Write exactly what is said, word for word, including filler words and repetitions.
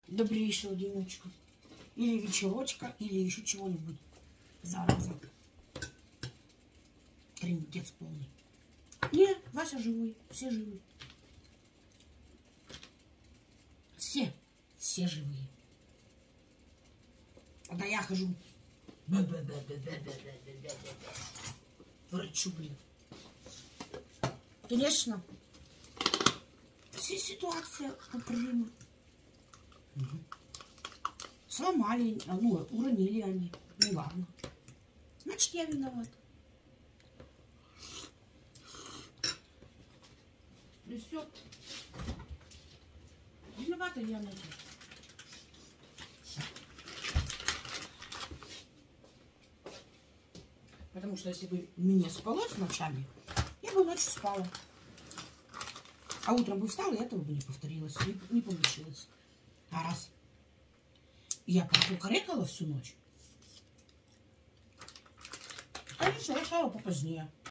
добрейшего денечка. Или вечерочка, или еще чего-нибудь. Зараза. Трындец полный. Не, Вася живой. Все живы. Все. Все живые. Когда я хожу. Врачу, блин. Конечно. Все ситуации поправимы. Угу. Сломали, ну, уронили они. Ну ладно. Значит, я виноват. И все. Виновата я на это. Потому что если бы мне спалось ночами, я бы ночью спала. А утром бы встала, и этого бы не повторилось, не, не получилось. А раз я покукарекала всю ночь, конечно, я стала попозднее.